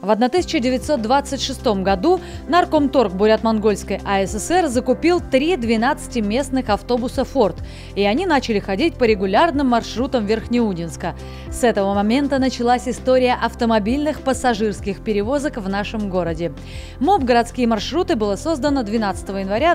В 1926 году Наркомторг Бурят-Монгольской АССР закупил 3 12-местных автобуса «Форд», и они начали ходить по регулярным маршрутам Верхнеудинска. С этого момента началась история автомобильных пассажирских перевозок в нашем городе. МОП «Городские маршруты» было создано 12 января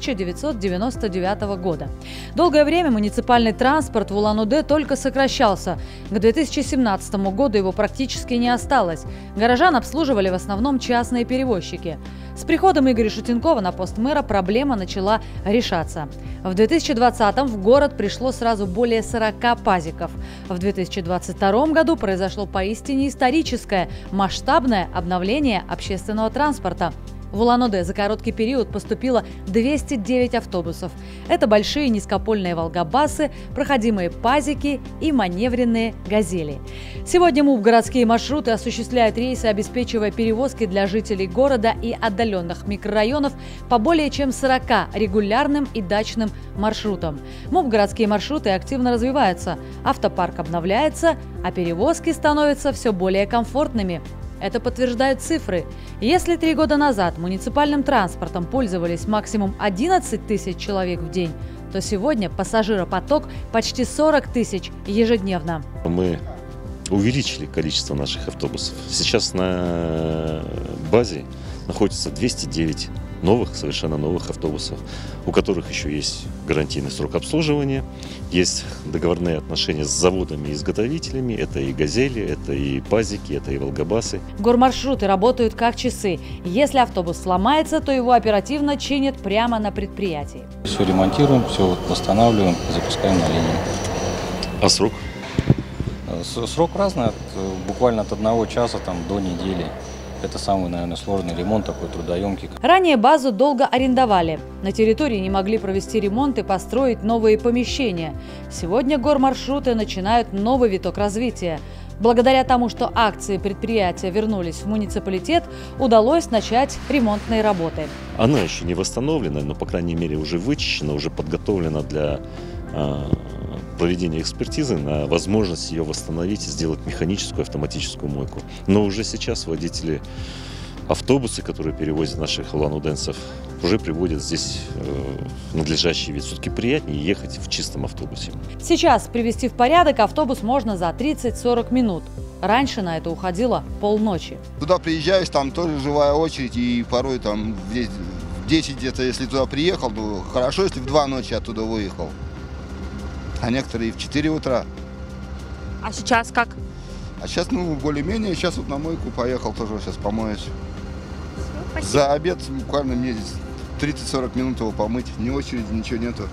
1999 года. Долгое время муниципальный транспорт в Улан-Удэ только сокращался. К 2017 году его практически не осталось. Горожан обслуживали в основном частные перевозчики. С приходом Игоря Шутенкова на пост мэра проблема начала решаться. В 2020-м в город пришло сразу более 40 пазиков. В 2022 году произошло поистине историческое, масштабное обновление общественного транспорта. В Улан-Удэ за короткий период поступило 209 автобусов. Это большие низкопольные волгобасы, проходимые пазики и маневренные газели. Сегодня МУП «Городские маршруты» осуществляет рейсы, обеспечивая перевозки для жителей города и отдаленных микрорайонов по более чем 40 регулярным и дачным маршрутам. МУП «Городские маршруты» активно развивается, автопарк обновляется, а перевозки становятся все более комфортными. Это подтверждают цифры. Если 3 года назад муниципальным транспортом пользовались максимум 11 тысяч человек в день, то сегодня пассажиропоток почти 40 тысяч ежедневно. Мы увеличили количество наших автобусов. Сейчас на базе находится 209 совершенно новых автобусов, у которых еще есть гарантийный срок обслуживания, есть договорные отношения с заводами и изготовителями, это и «Газели», это и пазики, это и волгобасы. Гормаршруты работают как часы. Если автобус сломается, то его оперативно чинят прямо на предприятии. Все ремонтируем, все восстанавливаем, запускаем на линию. А срок? Срок разный, буквально от 1 часа до недели. Это самый, наверное, сложный ремонт, такой трудоемкий. Ранее базу долго арендовали. На территории не могли провести ремонт и построить новые помещения. Сегодня гормаршруты начинают новый виток развития. Благодаря тому, что акции предприятия вернулись в муниципалитет, удалось начать ремонтные работы. Она еще не восстановлена, но, по крайней мере, уже вычищена, уже подготовлена для проведения экспертизы на возможность ее восстановить и сделать механическую автоматическую мойку. Но уже сейчас водители автобусы, которые перевозят наших улан-удэнцев, уже приводят здесь надлежащий вид. Все-таки приятнее ехать в чистом автобусе. Сейчас привести в порядок автобус можно за 30-40 минут. Раньше на это уходило полночи. Туда приезжаешь, там тоже живая очередь, и порой там в 10 где-то, если туда приехал, то хорошо, если в 2 ночи оттуда выехал. А некоторые и в 4 утра. А сейчас как? А сейчас, более-менее, сейчас вот на мойку поехал, тоже сейчас помоюсь. Спасибо. За обед буквально мне здесь 30-40 минут его помыть, ни очереди, ничего нету.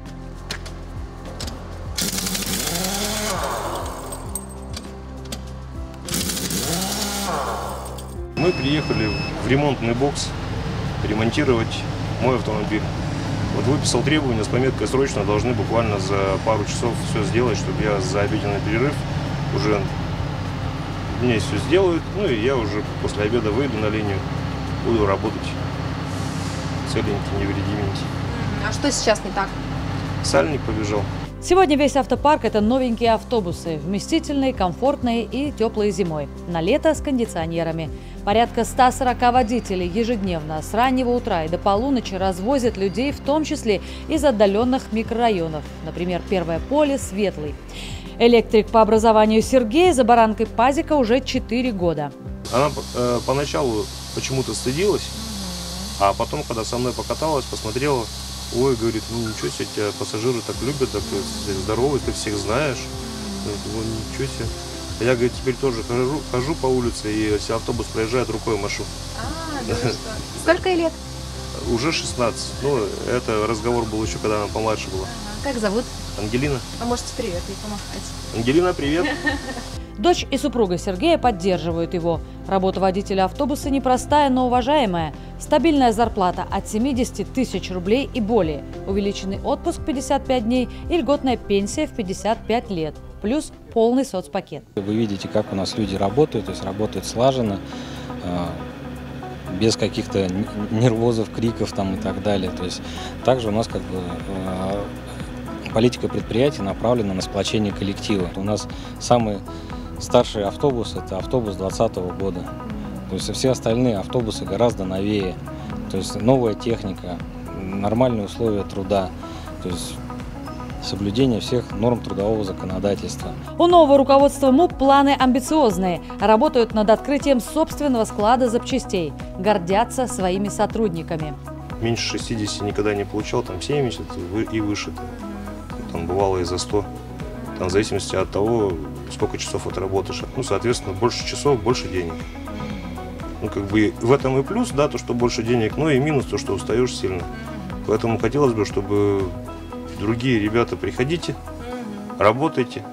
Мы приехали в ремонтный бокс ремонтировать мой автомобиль. Вот выписал требования с пометкой «Срочно», должны буквально за пару часов все сделать, чтобы я за обеденный перерыв уже мне все сделают, и я уже после обеда выйду на линию, буду работать целенький, невредименький. А что сейчас не так? Сальник побежал. Сегодня весь автопарк – это новенькие автобусы, вместительные, комфортные и теплые зимой. На лето с кондиционерами. Порядка 140 водителей ежедневно с раннего утра и до полуночи развозят людей, в том числе из отдаленных микрорайонов. Например, Первое поле, Светлый. Электрик по образованию Сергей за баранкой пазика уже 4 года. Она поначалу почему-то стыдилась, а потом, когда со мной покаталась, посмотрела, ой, говорит, ничего себе, тебя пассажиры так любят, так здоровый, ты всех знаешь. Ничего себе. Я, говорит, теперь тоже хожу по улице, и если автобус проезжает, рукой машу. Да что? Сколько ей лет? Уже 16. Это разговор был еще, когда она помладше была. Как зовут? Ангелина. А можете привет ей помахать. Ангелина, привет. Дочь и супруга Сергея поддерживают его. Работа водителя автобуса непростая, но уважаемая. Стабильная зарплата от 70 тысяч рублей и более. Увеличенный отпуск 55 дней и льготная пенсия в 55 лет. Плюс полный соцпакет. Вы видите, как у нас люди работают, то есть работают слаженно, без каких-то нервозов, криков и так далее. То есть также у нас политика предприятия направлена на сплочение коллектива. У нас самый старший автобус – это автобус 2020 года. То есть все остальные автобусы гораздо новее. То есть новая техника, нормальные условия труда. То есть соблюдение всех норм трудового законодательства. У нового руководства МУП планы амбициозные. Работают над открытием собственного склада запчастей. Гордятся своими сотрудниками. Меньше 60 никогда не получал, там 70 и выше. Там бывало и за 100. Там в зависимости от того, сколько часов отработаешь. Ну, соответственно, больше часов, больше денег. Ну, как бы в этом и плюс, да, то, что больше денег, но и минус, то, что устаешь сильно. Поэтому хотелось бы, чтобы другие ребята, приходите, работайте.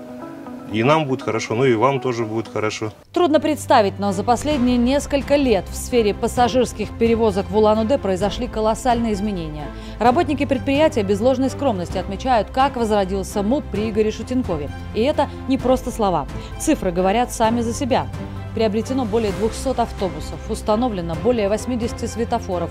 И нам будет хорошо, ну и вам тоже будет хорошо. Трудно представить, но за последние несколько лет в сфере пассажирских перевозок в Улан-Удэ произошли колоссальные изменения. Работники предприятия без ложной скромности отмечают, как возродился МУП при Игоре Шутенкове. И это не просто слова. Цифры говорят сами за себя. Приобретено более 200 автобусов, установлено более 80 светофоров,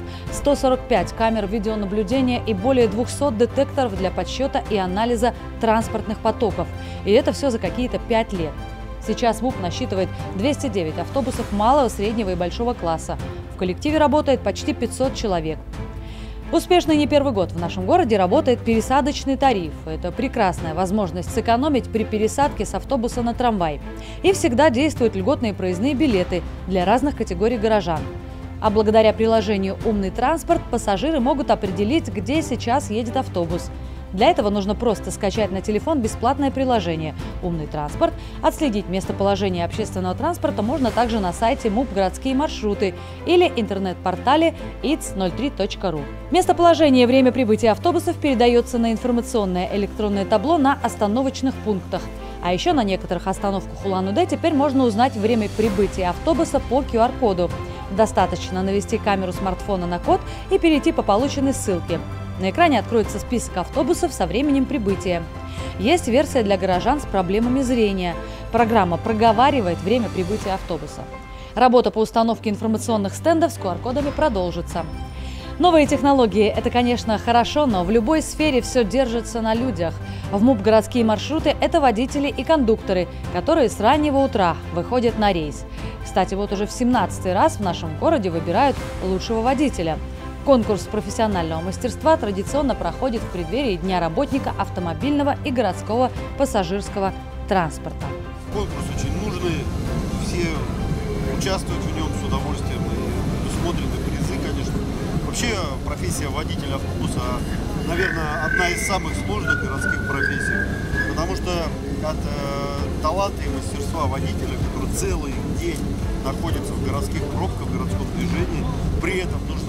145 камер видеонаблюдения и более 200 детекторов для подсчета и анализа транспортных потоков. И это все за какие-то 5 лет. Сейчас МУП насчитывает 209 автобусов малого, среднего и большого класса. В коллективе работает почти 500 человек. Успешный не первый год в нашем городе работает пересадочный тариф. Это прекрасная возможность сэкономить при пересадке с автобуса на трамвай. И всегда действуют льготные проездные билеты для разных категорий горожан. А благодаря приложению «Умный транспорт» пассажиры могут определить, где сейчас едет автобус. Для этого нужно просто скачать на телефон бесплатное приложение «Умный транспорт». Отследить местоположение общественного транспорта можно также на сайте МУП «Городские маршруты» или интернет-портале its03.ru. Местоположение и время прибытия автобусов передается на информационное электронное табло на остановочных пунктах. А еще на некоторых остановках Улан-Удэ теперь можно узнать время прибытия автобуса по QR-коду. Достаточно навести камеру смартфона на код и перейти по полученной ссылке. На экране откроется список автобусов со временем прибытия. Есть версия для горожан с проблемами зрения. Программа проговаривает время прибытия автобуса. Работа по установке информационных стендов с QR-кодами продолжится. Новые технологии – это, конечно, хорошо, но в любой сфере все держится на людях. В МУП «Городские маршруты» – это водители и кондукторы, которые с раннего утра выходят на рейс. Кстати, вот уже в 17-й раз в нашем городе выбирают лучшего водителя. Конкурс профессионального мастерства традиционно проходит в преддверии Дня работника автомобильного и городского пассажирского транспорта. Конкурс очень нужный, все участвуют в нем с удовольствием, и предусмотрены призы, конечно. Вообще профессия водителя автобуса, наверное, одна из самых сложных городских профессий, потому что от таланта и мастерства водителя, который целый день находится в городских пробках, в городском движении, при этом нужно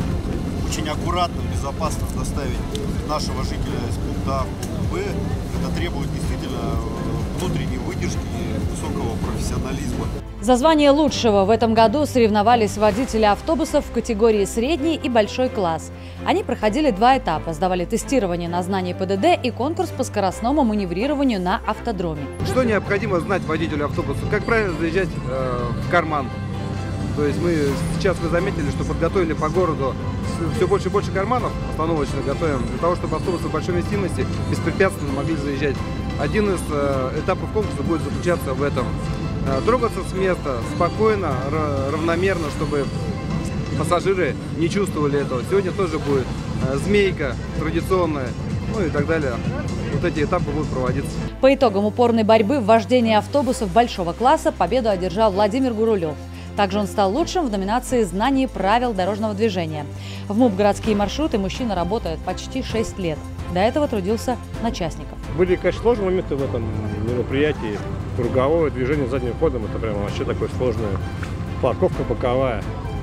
очень аккуратно, безопасно доставить нашего жителя из пункта А в пункт Б. Это требует действительно внутренней выдержки и высокого профессионализма. За звание лучшего в этом году соревновались водители автобусов в категории средний и большой класс. Они проходили 2 этапа, сдавали тестирование на знание ПДД и конкурс по скоростному маневрированию на автодроме. Что необходимо знать водителю автобуса? Как правильно заезжать в карман? То есть сейчас вы заметили, что подготовили по городу все больше и больше карманов, остановочных готовим, для того, чтобы автобусы большой вместимости беспрепятственно могли заезжать. Один из этапов конкурса будет заключаться в этом. Трогаться с места спокойно, равномерно, чтобы пассажиры не чувствовали этого. Сегодня тоже будет змейка традиционная, ну и так далее. Вот эти этапы будут проводиться. По итогам упорной борьбы в вождении автобусов большого класса победу одержал Владимир Гурулев. Также он стал лучшим в номинации «Знание правил дорожного движения». В МУП «Городские маршруты» мужчина работает почти 6 лет. До этого трудился на частников. Были, конечно, сложные моменты в этом мероприятии. Круговое движение задним ходом – это прямо вообще такое сложное. Парковка боковая.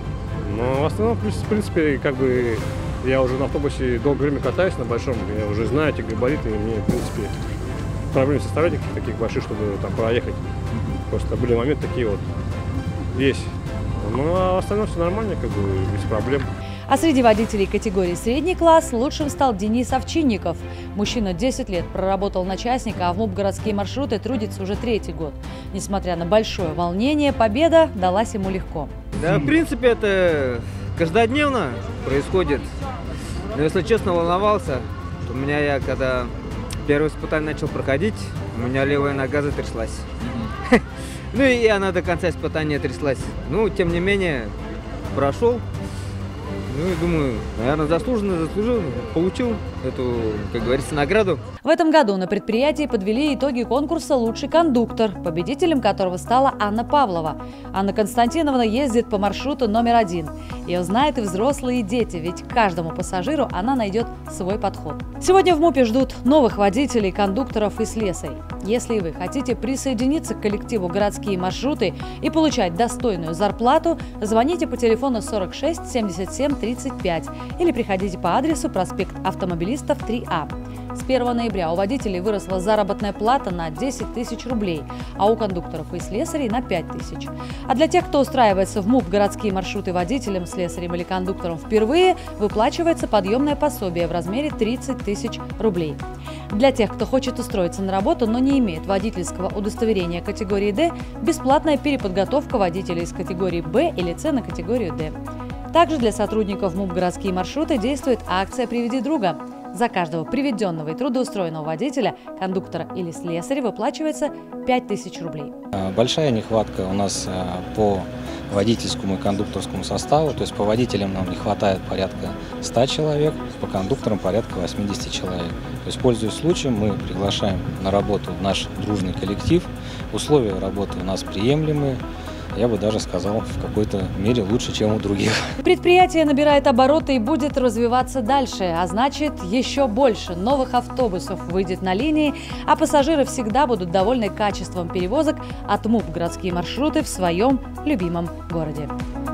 Но в основном, в принципе, как бы я уже на автобусе долгое время катаюсь на большом. Я уже знаю эти габариты, и мне, в принципе, проблем не составляет никаких таких больших, чтобы там проехать. Просто были моменты такие вот. Есть. Ну, а в остальном все нормально, как бы, без проблем. А среди водителей категории средний класс лучшим стал Денис Овчинников. Мужчина 10 лет проработал на частника, а в МУП «Городские маршруты» трудится уже 3-й год. Несмотря на большое волнение, победа далась ему легко. Да, в принципе, это каждодневно происходит. Но, если честно, волновался. У меня, я когда первое испытание начал проходить, у меня левая нога затряслась. Ну и она до конца испытания тряслась. Ну, тем не менее, прошел. Ну и думаю, наверное, заслужил, получил эту, как говорится, награду. В этом году на предприятии подвели итоги конкурса «Лучший кондуктор», победителем которого стала Анна Павлова. Анна Константиновна ездит по маршруту номер 1. Ее знают и взрослые, и дети, ведь каждому пассажиру она найдет свой подход. Сегодня в МУПе ждут новых водителей, кондукторов и слесарей. Если вы хотите присоединиться к коллективу «Городские маршруты» и получать достойную зарплату, звоните по телефону 46 77 35 или приходите по адресу проспект Автомобилистов 3А. С 1 ноября у водителей выросла заработная плата на 10 тысяч рублей, а у кондукторов и слесарей на 5 тысяч. А для тех, кто устраивается в МУП «Городские маршруты» водителем, слесарем или кондуктором впервые, выплачивается подъемное пособие в размере 30 тысяч рублей. Для тех, кто хочет устроиться на работу, но не имеет водительского удостоверения категории D, бесплатная переподготовка водителей из категории B или C на категорию D. Также для сотрудников МУП «Городские маршруты» действует акция «Приведи друга». За каждого приведенного и трудоустроенного водителя, кондуктора или слесаря выплачивается 5000 рублей. Большая нехватка у нас по водительскому и кондукторскому составу, то есть по водителям нам не хватает порядка 100 человек, по кондукторам порядка 80 человек. То есть, пользуясь случаем, мы приглашаем на работу в наш дружный коллектив. Условия работы у нас приемлемые. Я бы даже сказал, в какой-то мере лучше, чем у других. Предприятие набирает обороты и будет развиваться дальше, а значит, еще больше новых автобусов выйдет на линии, а пассажиры всегда будут довольны качеством перевозок от МУП «Городские маршруты» в своем любимом городе.